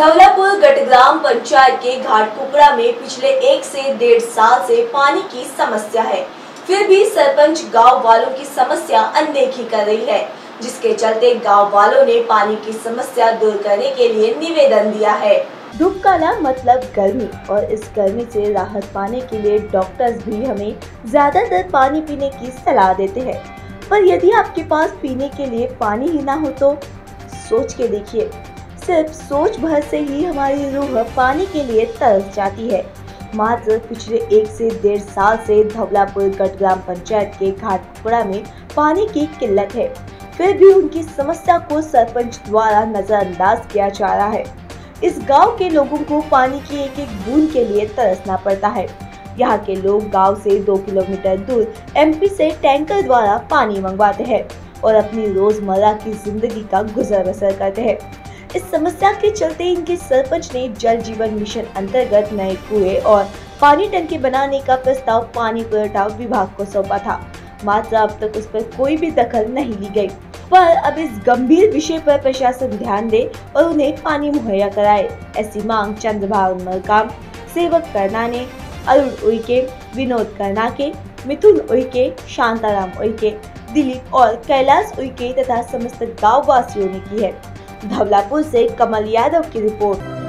धवलापुर गढ़ग्राम पंचायत के घाटकुपड़ा में पिछले 1 से 1.5 साल से पानी की समस्या है। फिर भी सरपंच गांव वालों की समस्या अनदेखी कर रही है, जिसके चलते गांव वालों ने पानी की समस्या दूर करने के लिए निवेदन दिया है। धूप काला मतलब गर्मी, और इस गर्मी से राहत पाने के लिए डॉक्टर्स भी हमें ज्यादातर पानी पीने की सलाह देते हैं। पर यदि आपके पास पीने के लिए पानी ही ना हो तो सोच के देखिए, सिर्फ सोच भर से ही हमारी रूह पानी के लिए तरस जाती है। मात्र पिछले 1 से 1.5 साल से धवलापुर गढ़ग्राम पंचायत के घाटकुपड़ा में पानी की किल्लत है। फिर भी उनकी समस्या को सरपंच द्वारा नजरअंदाज किया जा रहा है। इस गांव के लोगों को पानी की एक एक बूंद के लिए तरसना पड़ता है। यहाँ के लोग गांव से 2 किलोमीटर दूर एमपी से टैंकर द्वारा पानी मंगवाते हैं और अपनी रोजमर्रा की जिंदगी का गुजर बसर करते हैं। इस समस्या के चलते इनके सरपंच ने जल जीवन मिशन अंतर्गत नए कुएं और पानी टंकी बनाने का प्रस्ताव पानी पुरवठा विभाग को सौंपा था। मात्र अब तक उस पर कोई भी दखल नहीं ली गई। पर अब इस गंभीर विषय पर प्रशासन ध्यान दे और उन्हें पानी मुहैया कराए, ऐसी मांग चंद्रभान मरकाम, सेवक करनाने, अरुण उइके, विनोद करनाके, मिथुन उइके, शांताराम उइके, दिलीप और कैलाश उइके तथा समस्त गाँव वासियों ने की है। धवलापुर से कमल यादव की रिपोर्ट।